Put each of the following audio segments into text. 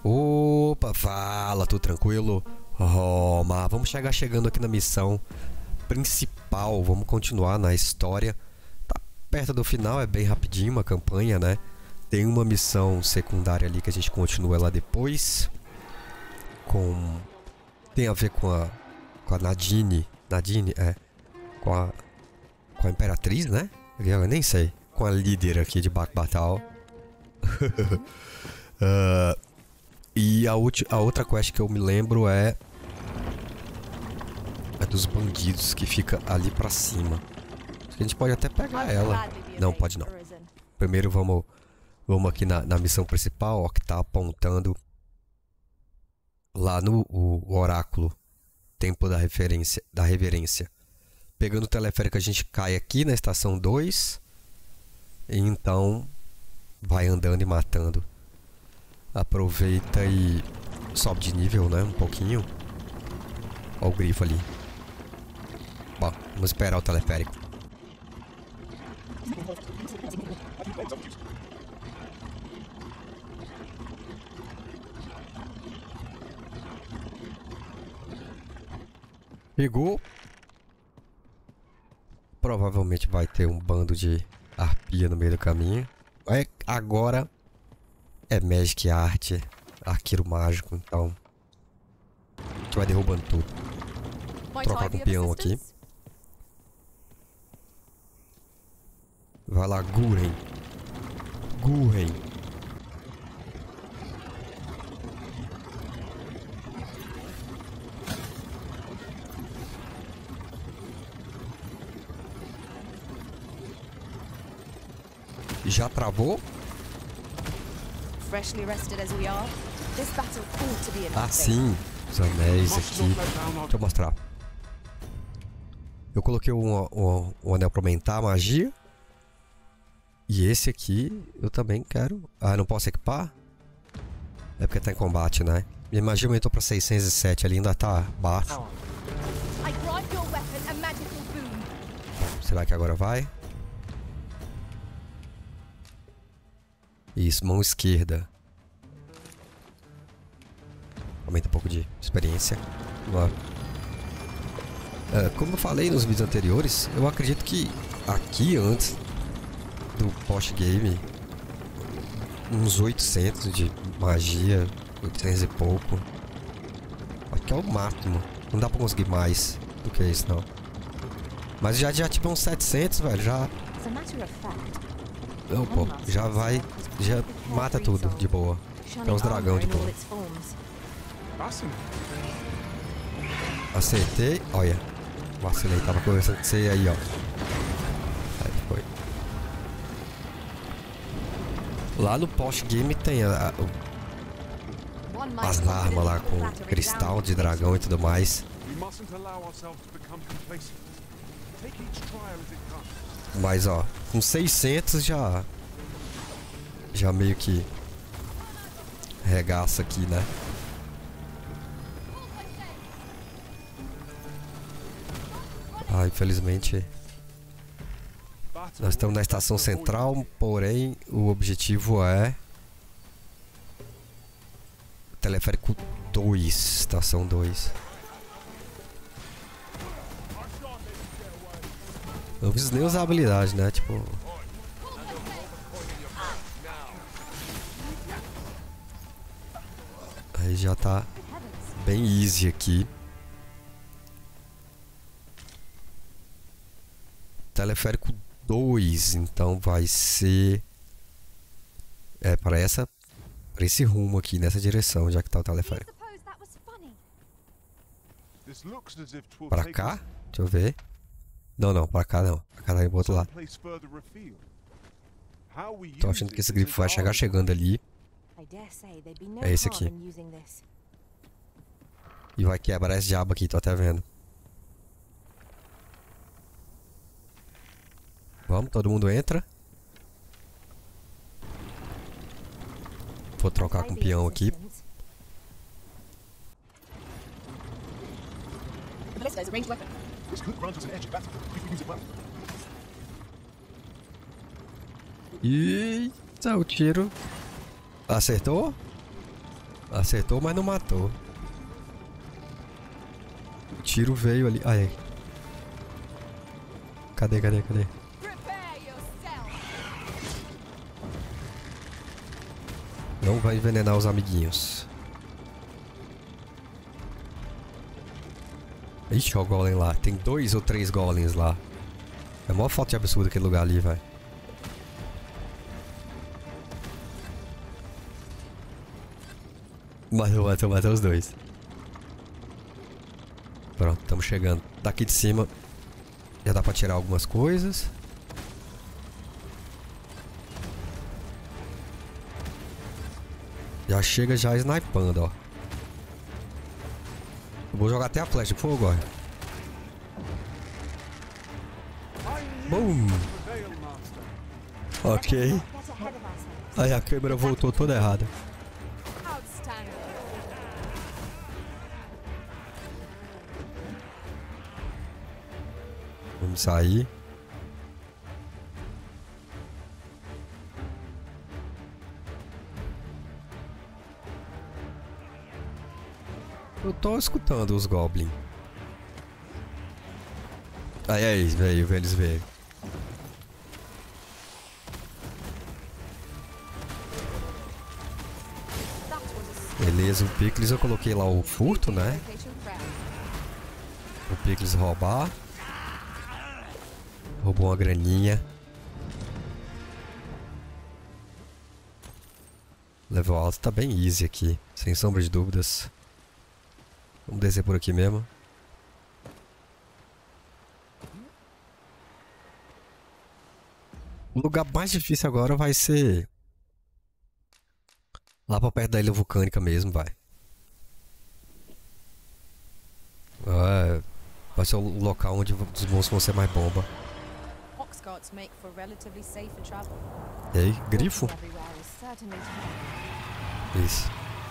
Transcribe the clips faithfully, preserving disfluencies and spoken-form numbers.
Opa, fala, tudo tranquilo? Roma, vamos chegar chegando aqui na missão principal, vamos continuar na história. Tá perto do final, é bem rapidinho uma campanha, né? Tem uma missão secundária ali que a gente continua lá depois. Com... Tem a ver com a, com a Nadine, Nadine, é, com a, com a Imperatriz, né? Eu nem sei, com a líder aqui de Bac-Batal. uh, E a, a outra quest que eu me lembro é a dos bandidos, que fica ali pra cima. Acho que a gente pode até pegar ela. Não, pode não. Primeiro vamos, vamos aqui na, na missão principal, ó, que tá apontando lá no o, o oráculo. Templo da referência, da reverência. Pegando o teleférico a gente cai aqui na estação dois. E então vai andando e matando. Aproveita e sobe de nível, né? Um pouquinho. Olha o grifo ali. Bom, vamos esperar o teleférico. Chegou. Provavelmente vai ter um bando de arpia no meio do caminho. É, agora... É Magic Art, arqueiro mágico, então a gente vai derrubando tudo. Vou trocar com o peão aqui. Vai lá, Guren. Guren. Já travou? Ah, sim, os anéis aqui. Deixa eu mostrar. Eu coloquei um, um, um anel para aumentar a magia. E esse aqui eu também quero. Ah, não posso equipar? É porque tá em combate, né? Minha magia aumentou para seiscentos e sete, ali ainda tá baixo. Será que agora vai? Isso, mão esquerda. Aumenta um pouco de experiência. Uh, como eu falei nos vídeos anteriores, eu acredito que aqui antes do post-game, uns oitocentos de magia, oitocentos e pouco. Aqui é o máximo. Não dá pra conseguir mais do que isso, não. Mas já, já tive uns setecentos, velho, já... Não, pô, já vai... Já mata tudo de boa. Tem uns dragão de boa. Acertei. Olha. Vacilei, tava conversando com você aí, ó. Aí foi. Lá no post-game tem a, a, o, as armas lá com cristal de dragão e tudo mais. Mas ó, com seiscentos já já meio que regaça aqui, né? Ah, infelizmente nós estamos na estação central, porém o objetivo é teleférico dois, estação dois. Não fiz nem usar a habilidade, né? Tipo... Aí já tá bem easy aqui. Teleférico dois, então vai ser... É, para essa... Para esse rumo aqui, nessa direção, já que tá o teleférico. Pra cá? Deixa eu ver. Não, não, pra cá não. Pra cá tá pro outro lado. Tô achando que esse grifo vai chegar chegando ali. É esse aqui. E vai quebrar esse diabo aqui, tô até vendo. Vamos, todo mundo entra. Vou trocar com o peão aqui. Eita, o tiro. Acertou? Acertou, mas não matou. O tiro veio ali. Aí. Cadê, cadê, cadê? Não vai envenenar os amiguinhos. Ixi, ó o golem lá. Tem dois ou três golems lá. É a maior falta de absurdo aquele lugar ali, velho. Matou, matou, matou os dois. Pronto, estamos chegando. Daqui de cima já dá pra tirar algumas coisas. Já chega já snipando, ó. Eu vou jogar até a flecha de fogo, ó. Boom! Ok. Aí a câmera voltou toda errada. Vamos sair. Eu tô escutando os goblins. Aí, aí, veio, eles veio. Beleza, o Pickles eu coloquei lá o furto, né? O Pickles roubar. Roubou uma graninha. Level alto tá bem easy aqui, sem sombra de dúvidas. Vamos descer por aqui mesmo. O lugar mais difícil agora vai ser lá pra perto da ilha vulcânica mesmo, vai. É, vai ser o local onde os monstros vão ser mais bomba. E aí, grifo? Isso.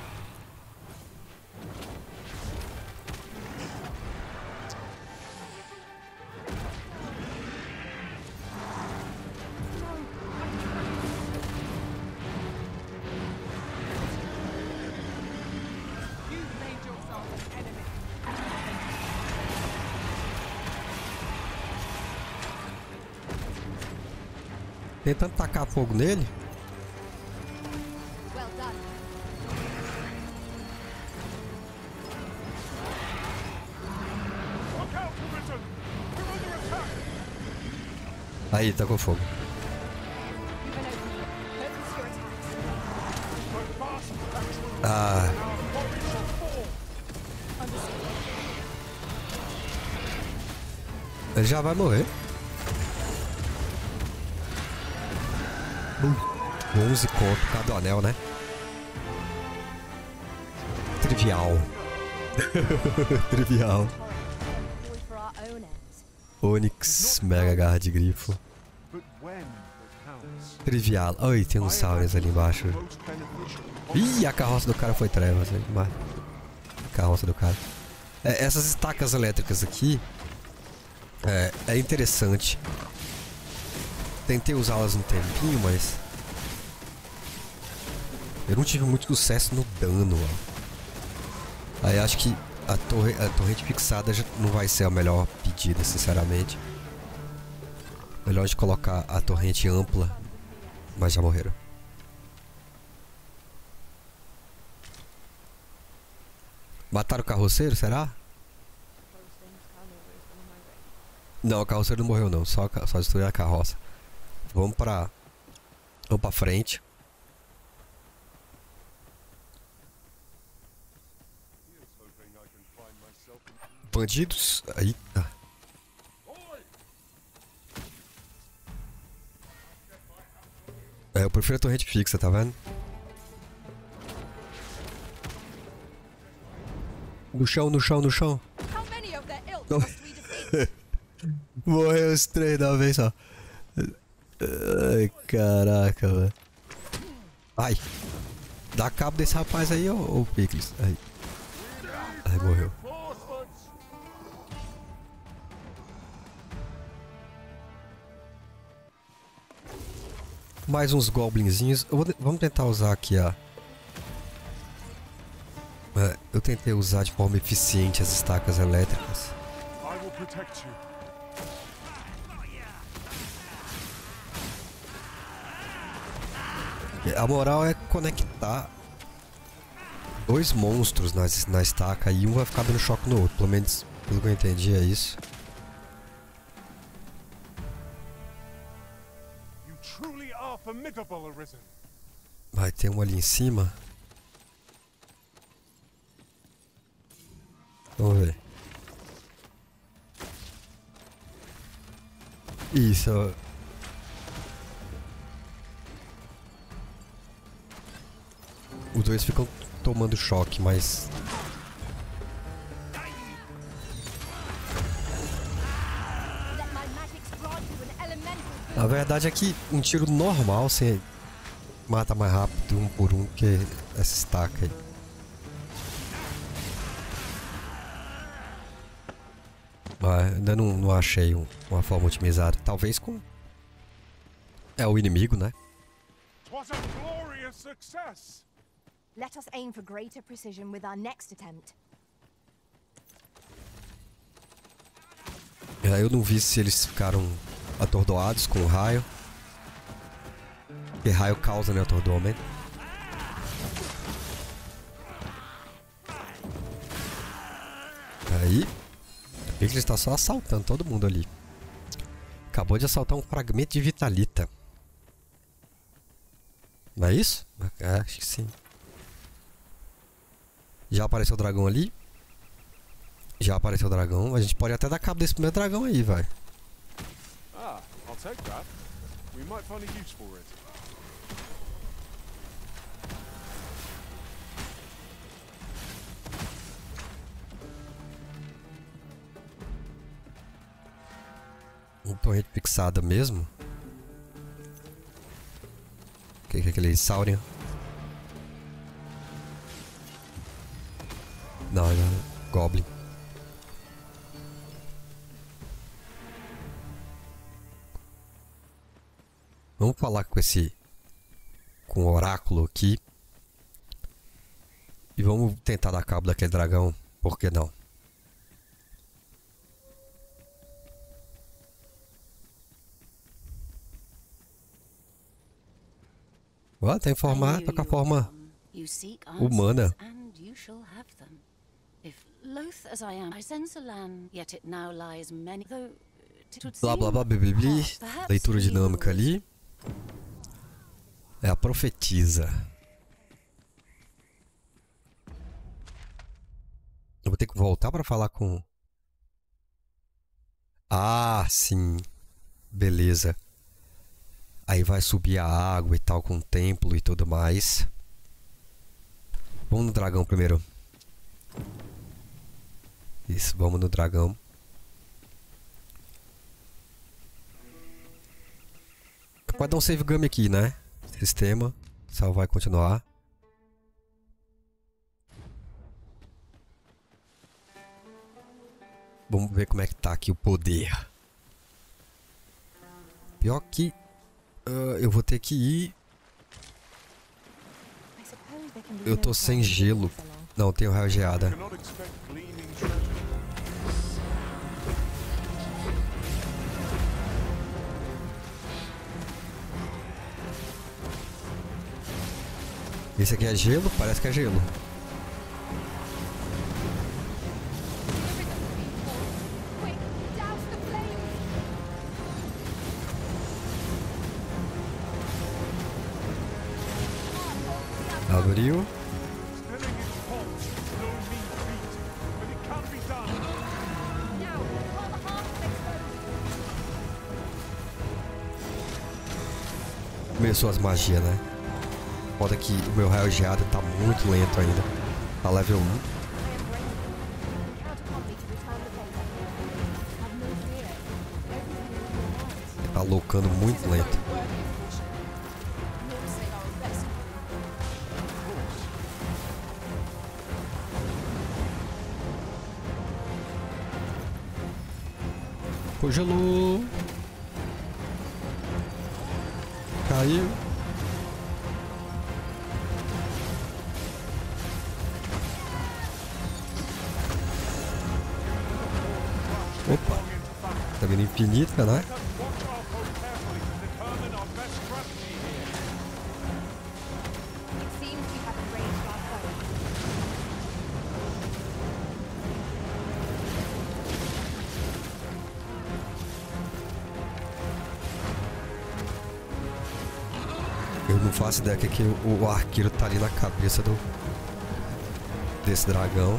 Tentando tacar fogo nele. Aí, tacou fogo. Ah. Ele já vai morrer. onze conto cada anel, né? Trivial. Trivial. Onix, Mega Garra de Grifo. Trivial. Oi, tem uns Saurians ali embaixo. Ih, a carroça do cara foi trevas. A carroça do cara. É, essas estacas elétricas aqui é, é interessante. Tentei usá-las um tempinho, mas eu não tive muito sucesso no dano, ó. Aí acho que a, torre, a torrente fixada já não vai ser a melhor pedida, sinceramente. Melhor de colocar a torrente ampla, mas já morreram. Mataram o carroceiro, será? Não, o carroceiro não morreu não, só, só destruiu a carroça. Vamos pra... Vamos pra frente. Bandidos. Eita. É, eu prefiro a torrente fixa, tá vendo? No chão, no chão, no chão. Morreu os três da vez só. Ai, caraca, velho. Ai. Dá cabo desse rapaz aí, ô, ô Pickles. Aí. Ai, morreu. Mais uns goblinzinhos. Eu vou, vamos tentar usar aqui a... É, eu tentei usar de forma eficiente as estacas elétricas. A moral é conectar dois monstros na, na estaca e um vai ficar dando choque no outro. Pelo menos, pelo que eu entendi, é isso. Vai ter um ali em cima. Vamos ver. Isso. Os dois ficam tomando choque, mas... A verdade é que um tiro normal você mata mais rápido um por um que essa estaca aí. Mas ainda não, não achei um, uma forma otimizada. Talvez com... É o inimigo, né? Let us aim for greater precision with our next attempt. É, eu não vi se eles ficaram atordoados com o raio. Porque raio causa, né, atordoamento. Aí, ele está só assaltando todo mundo ali. Acabou de assaltar um fragmento de vitalita. Não é isso? É, acho que sim. Já apareceu o dragão ali. Já apareceu o dragão. A gente pode até dar cabo desse primeiro dragão aí, vai. Ah, I'll take that. We might find a use for it. Uma torrente fixada mesmo. O que é aquele Saurian? Não, não, Goblin. Vamos falar com esse... com o oráculo aqui. E vamos tentar dar cabo daquele dragão. Por que não? Ó, tem formato com a forma humana. Blá blá blá blá blá blá. Leitura dinâmica ali. É a profetisa. Eu vou ter que voltar para falar com... Ah, sim. Beleza. Aí vai subir a água e tal com o templo e tudo mais. Vamos no dragão primeiro. Isso, vamos no dragão. Pode dar um save game aqui, né? Sistema. Salvar e continuar. Vamos ver como é que tá aqui o poder. Pior que... Uh, eu vou ter que ir... Eu tô sem gelo. Não, tenho raio geada. Esse aqui é gelo? Parece que é gelo. Abriu. Começou as magias, né? Foda que o meu raio geado tá muito lento ainda. Tá level um. Tá loucando muito lento. Congelou. Caiu. Opa, tá vindo infinita, né? Eu não faço ideia que, que o, o arqueiro tá ali na cabeça do desse dragão.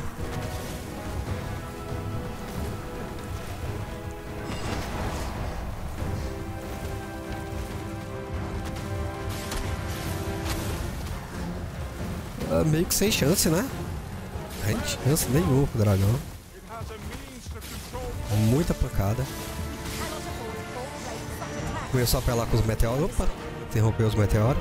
Ah, meio que sem chance, né? Sem chance nenhuma pro dragão. Muita pancada. Começou a apelar com os meteoros. Opa! Interrompeu os meteoros.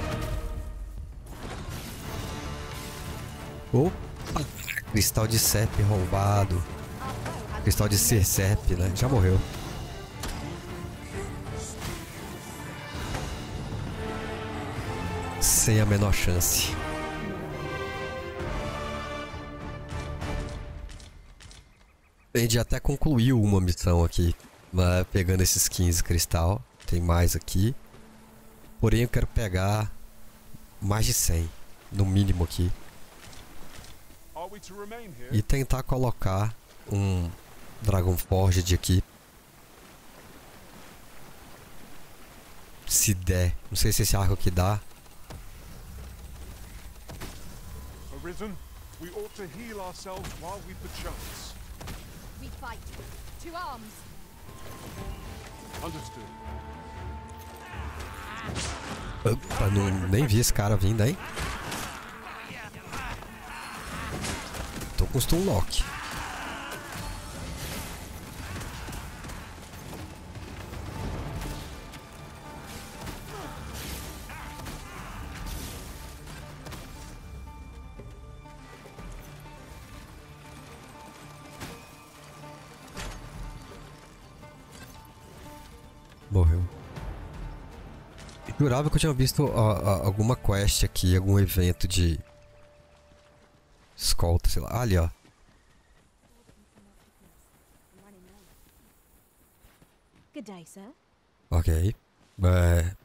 Opa! Cristal de Sep roubado. Cristal de Sercep, né? Já morreu. Sem a menor chance. A gente até concluiu uma missão aqui, né? Pegando esses quinze cristal. Tem mais aqui. Porém eu quero pegar mais de cem, no mínimo aqui. E tentar colocar um Dragon Forged aqui. Se der. Não sei se esse arco aqui dá. Arisen, we ought to heal ourselves while we've the chance. We fight. To arms. Understood. Opa, não, nem vi esse cara vindo, hein? Tô com stun lock. Morreu. Jurava que eu tinha visto a, a, alguma quest aqui, algum evento de escolta, sei lá. Ah, ali, ó. Good day, sir. Ok. É...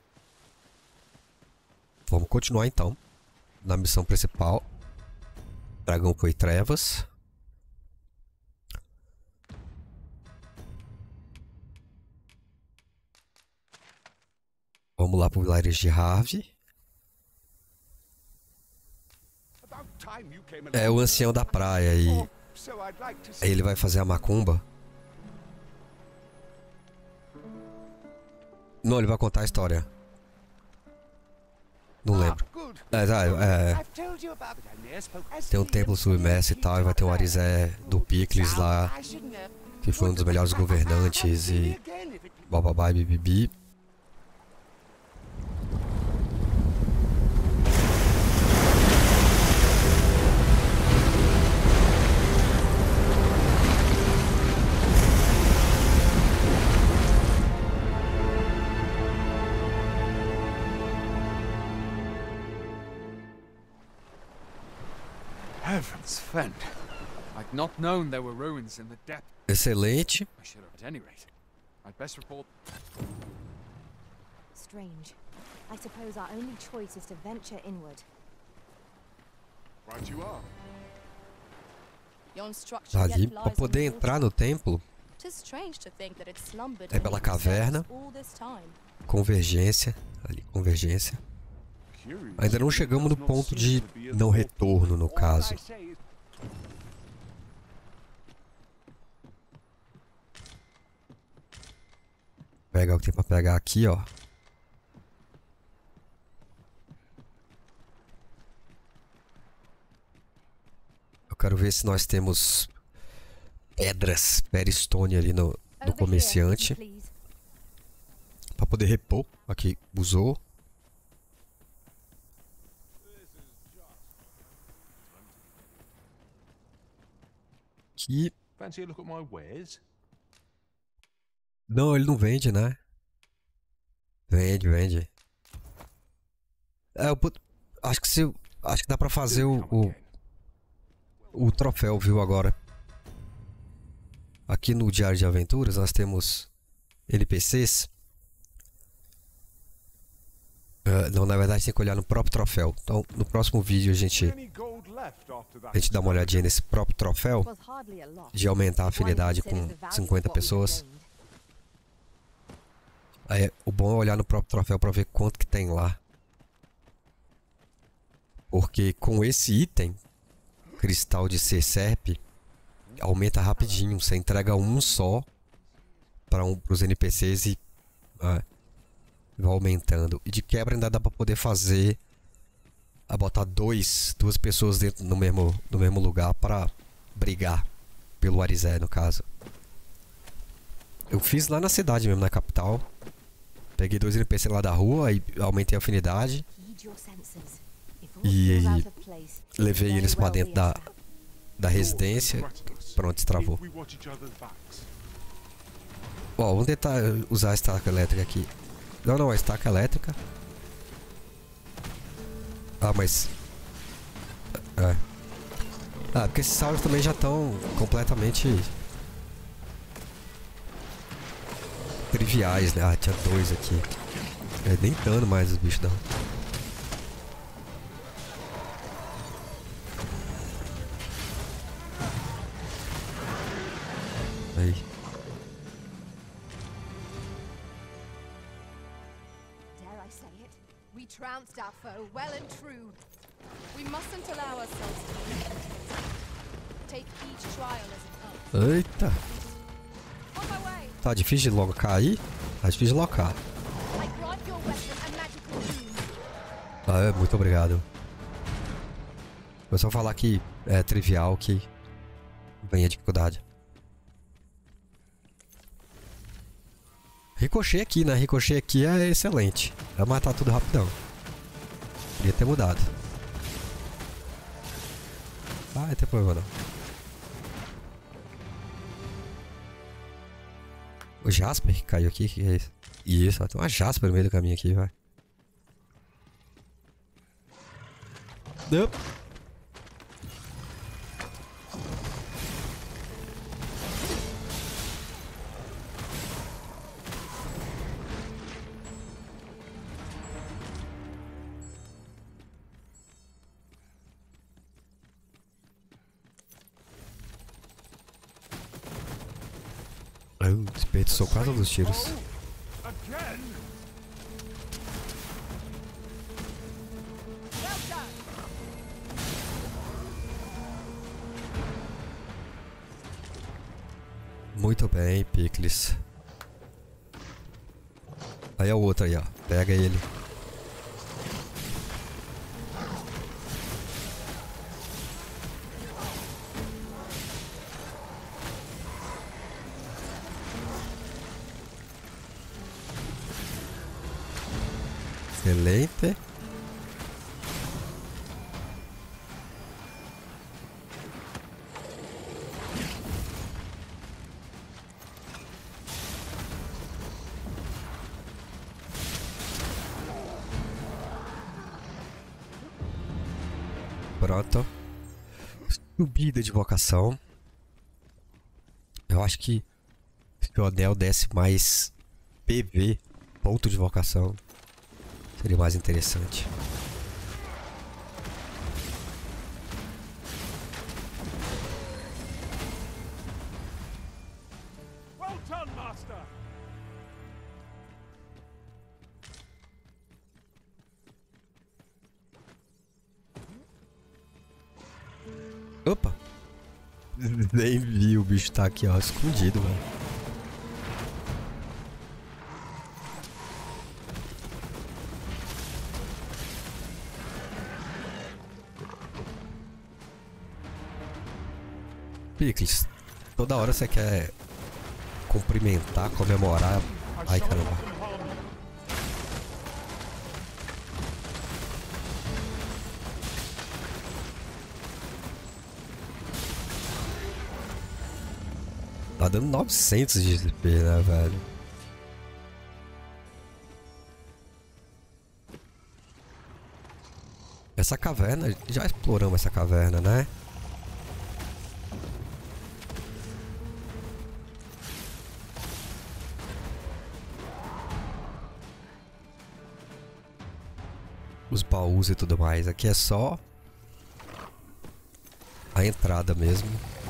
Vamos continuar então. Na missão principal. Dragão foi trevas. Vamos lá pro vilarejo de Harvey. É o ancião da praia e aí ele vai fazer a macumba. Não, ele vai contar a história. Não lembro. É, é, é. Tem um templo submerso e tal, e vai ter um Arizé do Picles lá, que foi um dos melhores governantes e bababá e bibibi. Heavens fend. I'd not known there were ruins in the depth. Excelente. I should have at any rate. I'd best report. Strange. I suppose our only choice is to venture inward. Right you are. Yon structure Ali, yet para lies poder on the entrar water. no templo, Tis strange to think that it slumbered é pela beneath the caverna. surface all this time. Convergência. Ali, convergência. Ainda não chegamos no ponto de não retorno, no caso. Pegar o que tem pra pegar aqui, ó. Eu quero ver se nós temos pedras Peristone ali no, no comerciante. Pra poder repor. Aqui, usou. Aqui. Fancy a look at my wares? Não, ele não vende, né? Vende, vende. É, eu put... acho que se acho que dá pra fazer o, o o troféu, viu, agora. aqui no Diário de Aventuras nós temos N P Cs. Uh, não, na verdade tem que olhar no próprio troféu. Então no próximo vídeo a gente a gente dá uma olhadinha nesse próprio troféu de aumentar a afinidade com cinquenta pessoas. Aí, o bom é olhar no próprio troféu para ver quanto que tem lá. Porque com esse item, cristal de C S E R P, aumenta rapidinho. Você entrega um só para um, os N P Cs e uh, vai aumentando. E de quebra ainda dá para poder fazer a botar dois, duas pessoas dentro no mesmo, no mesmo lugar para brigar pelo Arizé, no caso. Eu fiz lá na cidade mesmo, na capital. Peguei dois N P C lá da rua e aumentei a afinidade. E levei eles pra dentro da, da residência. Pronto, destravou. Ó, vamos tentar usar a estaca elétrica aqui. Não, não, a estaca elétrica. Ah, mas... É. Ah, porque esses sauros também já estão completamente... triviais, né? Ah, tinha dois aqui. É, nem dano mais os bichos não. Aí. Dare I say it? We trounced our foe well and true. We mustn't allow ourselves to take each trial as it comes. Eita. Tá difícil de locar aí? Tá difícil de locar. Ah, é, muito obrigado. Vou só falar que é trivial, que ganha dificuldade. Ricochet aqui, né? Ricochet aqui é excelente. Vai matar tudo rapidão. Podia ter mudado. Ah, não tem problema não. O Jasper que caiu aqui, que é isso? Isso, tem uma Jasper no meio do caminho aqui, vai. Não. Eu desperdiçou quase todos os tiros. Muito bem, Picles. Aí é o outro aí, ó. Pega ele. Excelente. Pronto. Subida de vocação. Eu acho que se o anel desse mais P V, ponto de vocação, seria mais interessante. Well done, Master. Opa! Nem vi, o bicho tá aqui, ó, escondido, velho. Picles, toda hora você quer cumprimentar, comemorar. Ai, caramba. Tá dando novecentos de X P, né, velho? Essa caverna, já exploramos essa caverna, né? os baús e tudo mais. Aqui é só a entrada mesmo.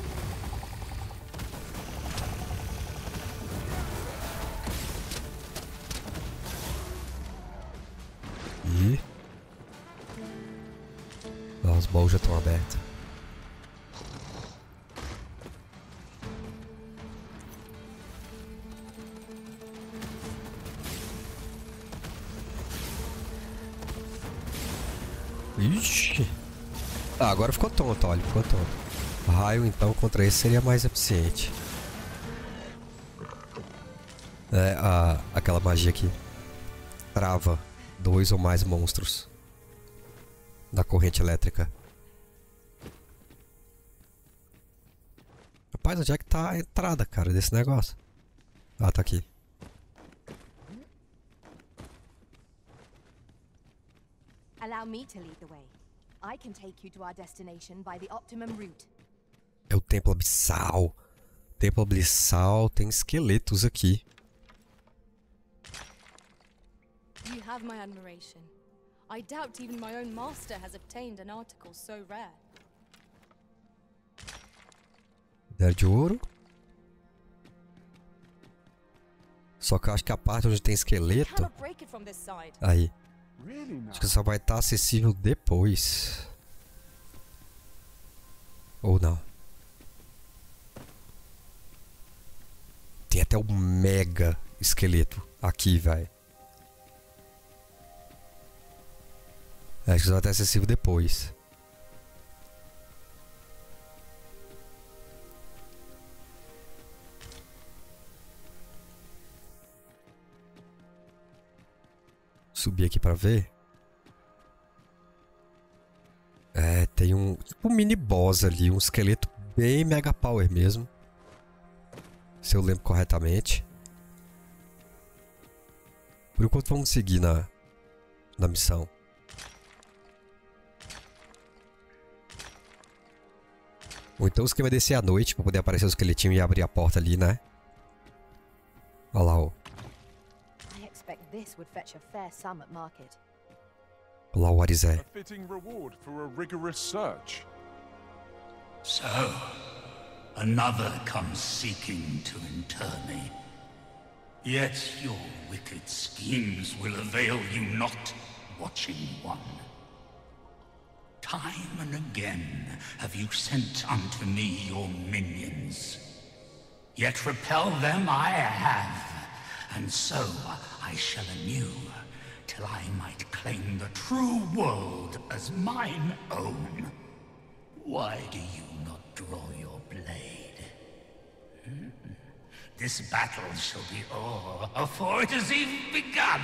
E ó, os baús já estão abertos. Ixi. Ah, agora ficou tonto, olha, ficou tonto. Raio, então, contra esse seria mais eficiente. É, a, aquela magia aqui trava dois ou mais monstros da corrente elétrica. Rapaz, onde é que tá a entrada, cara, desse negócio? Ah, tá aqui. Allow me to lead the way. I can take you to our destination by the optimum route. É o Templo Abissal. Templo Abissal tem esqueletos aqui. You have my admiration. I doubt even my own master has obtained an article so rare. Minério de ouro. Só que eu acho que a parte onde tem esqueleto... Aí. Acho que só vai estar acessível depois. Ou não. Tem até um mega esqueleto aqui, velho. Acho que só vai estar acessível depois. Subir aqui pra ver. É, tem um, tipo um mini boss ali, um esqueleto bem mega power mesmo. Se eu lembro corretamente. Por enquanto vamos seguir na, na missão. Ou então o esquema é descer à noite pra poder aparecer o esqueletinho e abrir a porta ali, né? Olha lá, ó. This would fetch a fair sum at market. Olha lá o Arizé. A fitting reward for a rigorous search. So, another comes seeking to inter me. Yet your wicked schemes will avail you not, Watching One. Time and again have you sent unto me your minions. Yet repel them I have. And so I shall anew, till I might claim the true world as mine own. Why do you not draw your blade? Hmm? This battle shall be o'er afore it has even begun.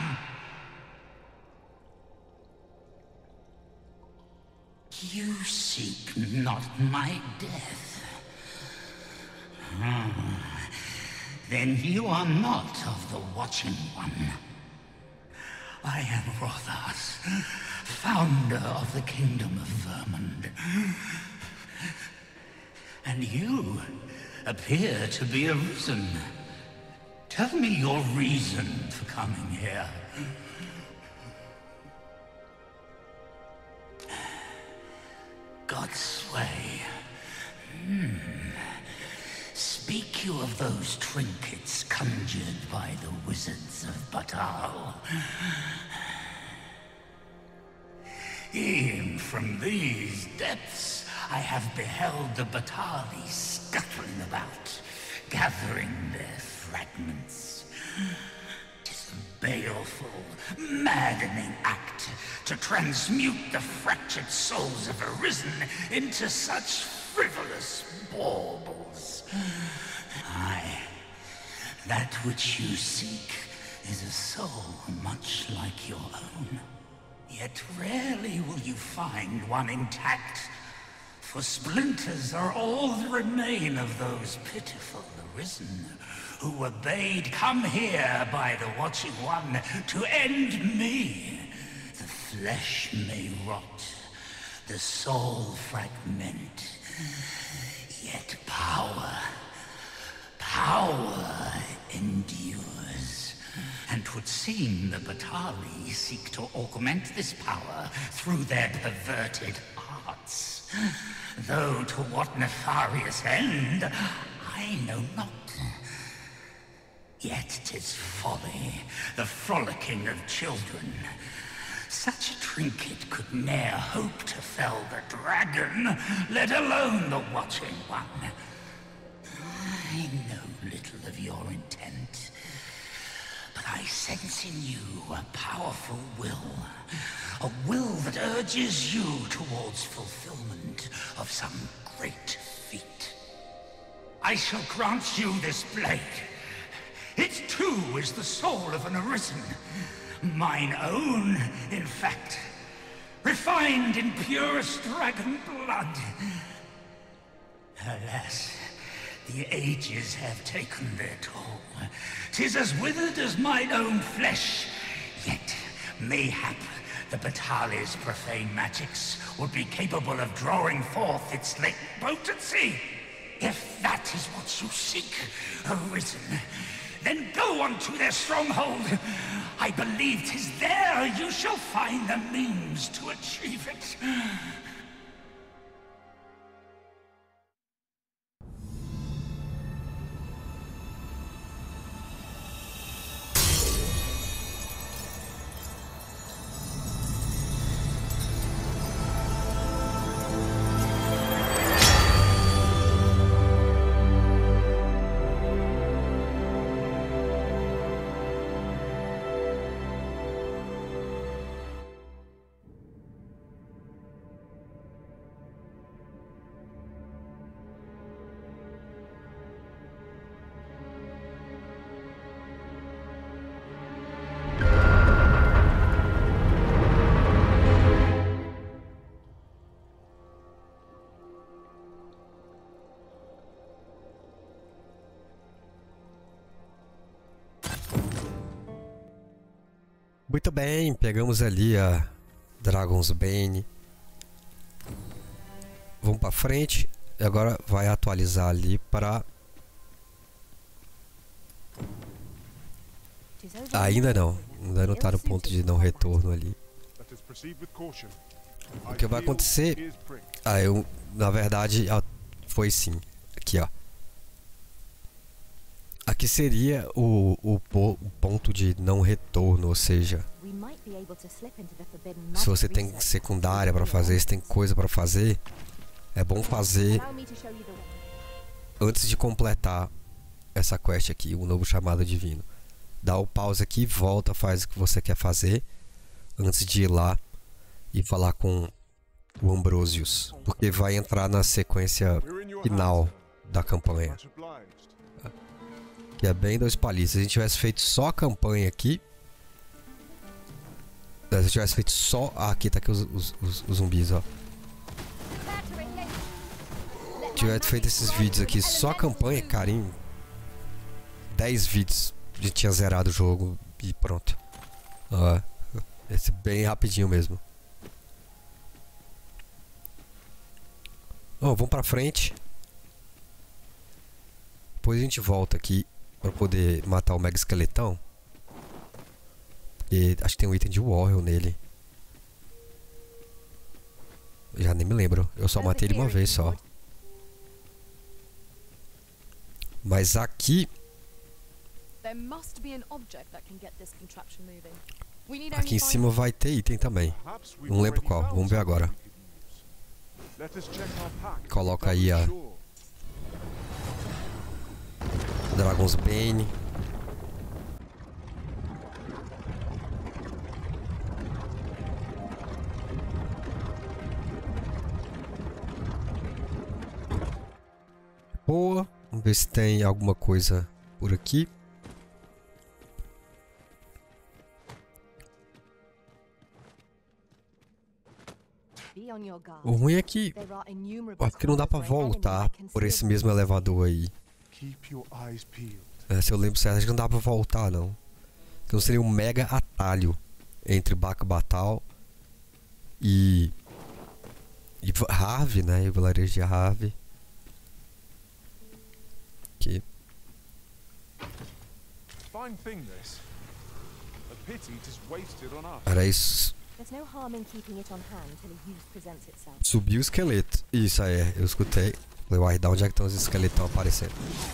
You seek not my death. Hmm. Then you are not of the Watching One. I am Rothas, founder of the Kingdom of Vermund. And you appear to be arisen. Tell me your reason for coming here. Godsway. Hmm. Speak you of those trinkets conjured by the wizards of Batal. E'en from these depths I have beheld the Batali scuttling about, gathering their fragments. 'Tis a baleful, maddening act to transmute the fractured souls of Arisen into such frivolous baubles. Aye, that which you seek is a soul much like your own. Yet rarely will you find one intact, for splinters are all that remain of those pitiful Arisen who were bade come here by the Watching One to end me. The flesh may rot, the soul fragment, yet power, power endures, and 'twould would seem the Batali seek to augment this power through their perverted arts. Though to what nefarious end, I know not. Yet 'tis folly, the frolicking of children. Such a trinket could ne'er hope to fell the dragon, let alone the watching one. I know little of your intent, but I sense in you a powerful will. A will that urges you towards fulfillment of some great feat. I shall grant you this blade. It too is the soul of an Arisen. Mine own, in fact. Refined in purest dragon blood. Alas, the ages have taken their toll. 'Tis as withered as mine own flesh. Yet, mayhap, the Batali's profane magics would be capable of drawing forth its latent potency. If that is what you seek, Arisen, then go on to their stronghold. I believe 'tis there you shall find the means to achieve it. Muito bem, pegamos ali a Dragon's Bane. Vamos para frente. E agora vai atualizar ali para... Ainda não. Ainda não está no ponto de não retorno ali. O que vai acontecer... Ah, eu... Na verdade, foi sim. Aqui, ó. Aqui seria o, o, o ponto de não retorno, ou seja, se você tem secundária para fazer, se tem coisa para fazer, é bom fazer antes de completar essa quest aqui, o novo chamado divino. Dá o pause aqui, volta, faz o que você quer fazer antes de ir lá e falar com o Ambrosius, porque vai entrar na sequência final da campanha. Que é bem dois palitos. Se a gente tivesse feito só a campanha aqui. Se a gente tivesse feito só. Ah, aqui tá aqui os, os, os, os zumbis, ó. Se tivesse feito esses vídeos aqui só a campanha, cara, em dez vídeos a gente tinha zerado o jogo e pronto. Ó, esse bem rapidinho mesmo. Ó, vamos pra frente. Depois a gente volta aqui para poder matar o Mega Esqueletão. E acho que tem um item de Warrior nele. Já nem me lembro. Eu só matei ele uma vez só. Mas aqui... Aqui em cima vai ter item também. Não lembro qual. Vamos ver agora. Coloca aí a... Dragon's Bane. Boa. Vamos ver se tem alguma coisa por aqui. O ruim é que acho que não dá pra voltar por esse mesmo elevador aí. É, se eu lembro certo, acho que não dá pra voltar, não. Então seria um mega atalho entre Bak-Batal e... E Harve, né? E o vilarejo de Harve. Aqui. Era isso. Subiu o esqueleto. Isso aí, eu escutei. Falei, uai, da onde é que estão os esqueletão aparecendo?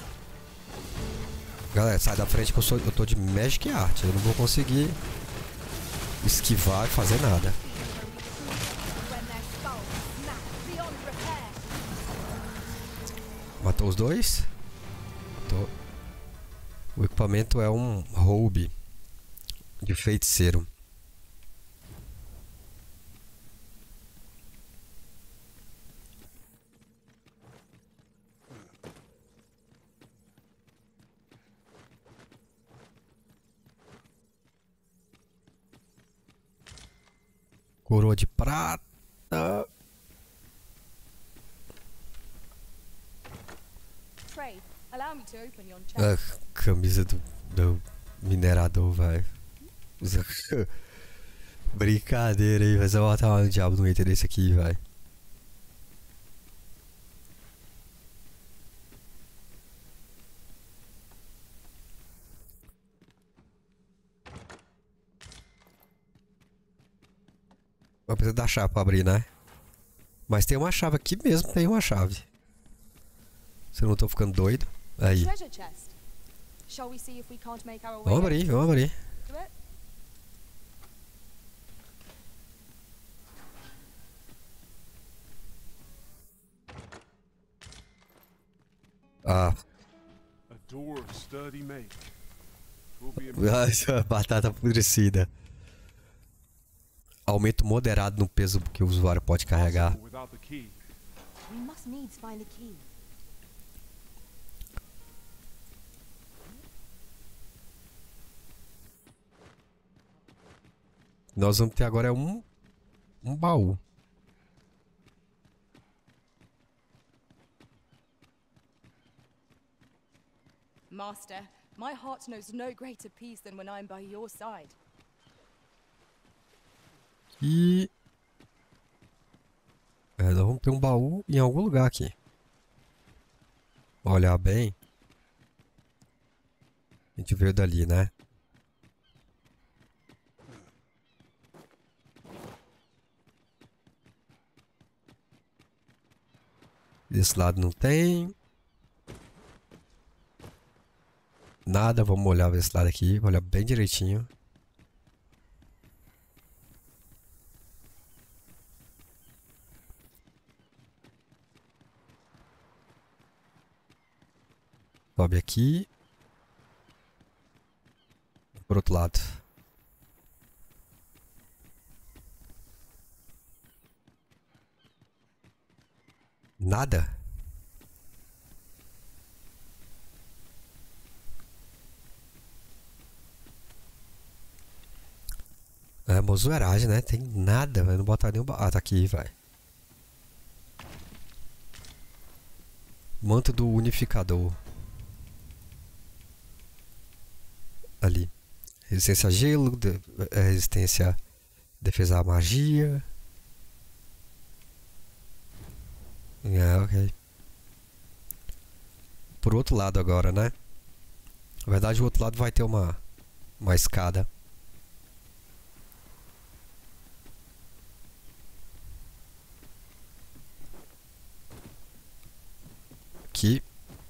Galera, sai da frente que eu, sou, eu tô de Magic Art. Eu não vou conseguir esquivar e fazer nada. Matou os dois? Matou. O equipamento é um roube de feiticeiro. Coroa de prata. Ah, camisa do, do minerador, vai. Brincadeira aí, mas eu vou botar um diabo no item desse aqui, vai. Vai precisar da chave pra abrir, né? Mas tem uma chave aqui mesmo, tem uma chave. Se eu não tô ficando doido. Aí. Vamos abrir, vamos abrir. Ah. Batata apodrecida. Aumento moderado no peso que o usuário pode carregar. Nós vamos ter agora um, um baú. Master, my heart knows no greater peace than when I'm by your side. E é, nós vamos ter um baú em algum lugar aqui. Olhar bem. A gente veio dali, né? Desse lado não tem nada. Vamos olhar desse lado aqui. Olhar bem direitinho. Sobe aqui. Por outro lado. Nada? É mozoeiragem, né? Tem nada, vai não botar nenhum... Ah, tá aqui, vai. Manto do unificador. Ali. Resistência a gelo, de, resistência defesa à magia. É, ok. Por outro lado agora, né? Na verdade o outro lado vai ter uma, uma escada. Aqui.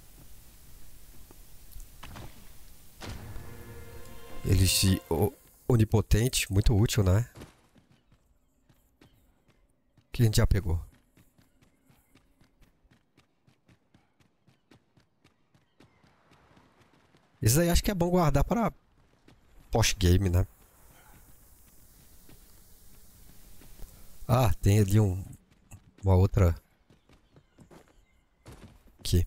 Eles de onipotente, muito útil, né? Que a gente já pegou. Esse aí acho que é bom guardar para post-game, né? Ah, tem ali um, uma outra aqui.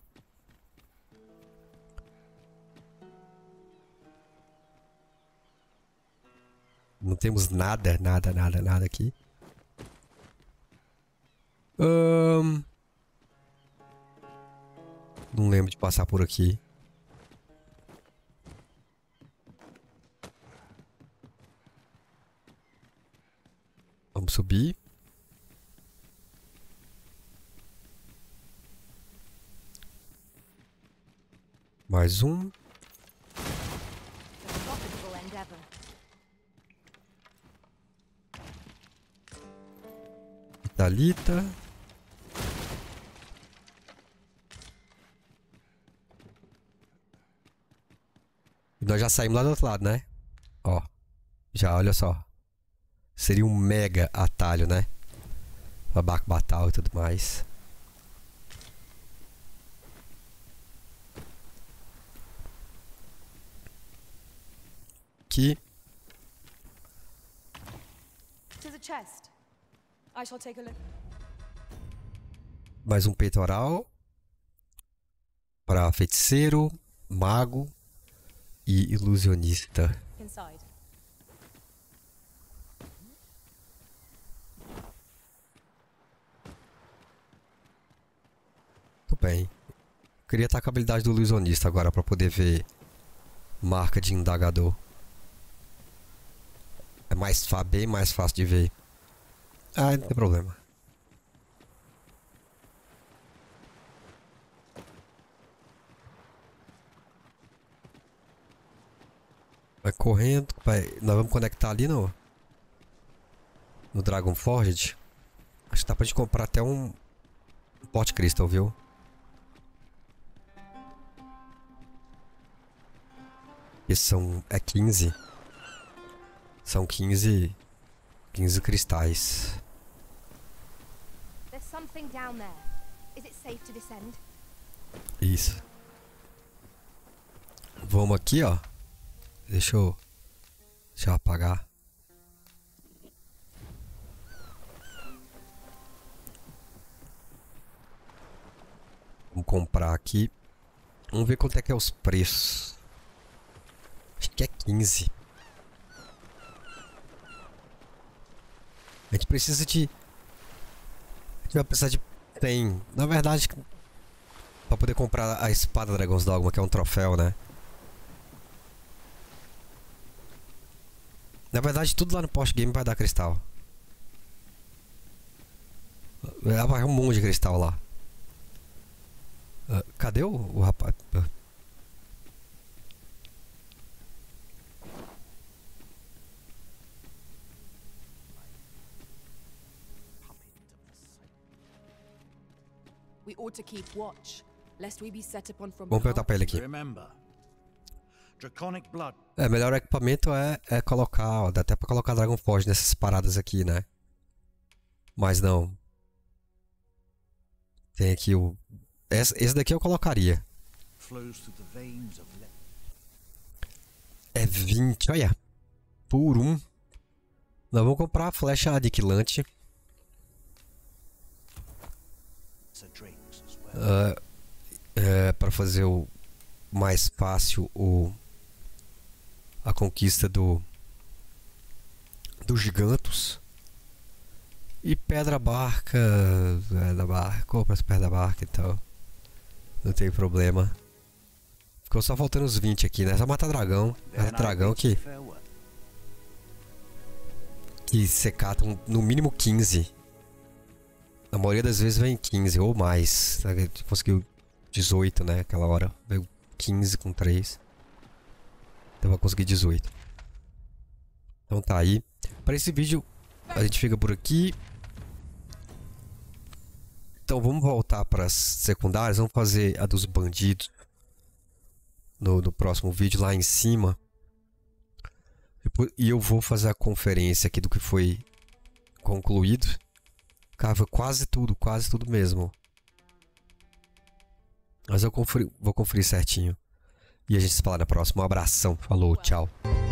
Não temos nada, nada, nada, nada aqui. Um... Não lembro de passar por aqui. Vamos subir. Mais um. Israelita. E nós já saímos lá do outro lado, né? Ó. Já, olha só. Seria um mega atalho, né? Babaco Batal e tudo mais. Aqui. Mais um peitoral. Para feiticeiro, mago e ilusionista. Tudo bem. Queria estar com a habilidade do ilusionista agora para poder ver marca de indagador. É mais bem mais fácil de ver. Ah, não tem problema. Vai correndo, vai. Nós vamos conectar ali no no Dragon Forged. Acho que dá pra gente comprar até um Pot Crystal, viu? Esses são é quinze. São quinze quinze cristais. Isso. Vamos aqui, ó. Deixa eu deixa eu apagar. Vamos comprar aqui. Vamos ver quanto é que é os preços. Acho que é quinze. A gente precisa de... A gente vai precisar de... Tem... Na verdade... Pra poder comprar a espada Dragon's Dogma, que é um troféu, né? Na verdade, tudo lá no Post Game vai dar cristal. Vai um monte de cristal lá. Uh, cadê o, o rapaz? Uh. Vamos perguntar pra ele aqui. É, melhor equipamento é, é colocar, ó, dá até pra colocar Dragon Forge nessas paradas aqui, né? Mas não. Tem aqui o... Esse, esse daqui eu colocaria. É vinte, olha. Por um. Nós vamos comprar a flecha aniquilante. Uh, é, para fazer o mais fácil o a conquista do dos gigantos. E pedra barca, pedra barca, compra as pedra barca e tal. Não tem problema. Ficou só faltando os vinte aqui, né? Só matar dragão. É dragão que que você cata um, no mínimo quinze. A maioria das vezes vem quinze ou mais. Conseguiu dezoito, né? Aquela hora. Veio quinze com três. Então vai conseguir dezoito. Então tá aí. Para esse vídeo a gente fica por aqui. Então vamos voltar para as secundárias. Vamos fazer a dos bandidos no, no próximo vídeo lá em cima. Depois, e eu vou fazer a conferência aqui do que foi concluído. Cava quase tudo, quase tudo mesmo. Mas eu conferi, vou conferir certinho. E a gente se fala na próxima. Um abração. Falou, tchau.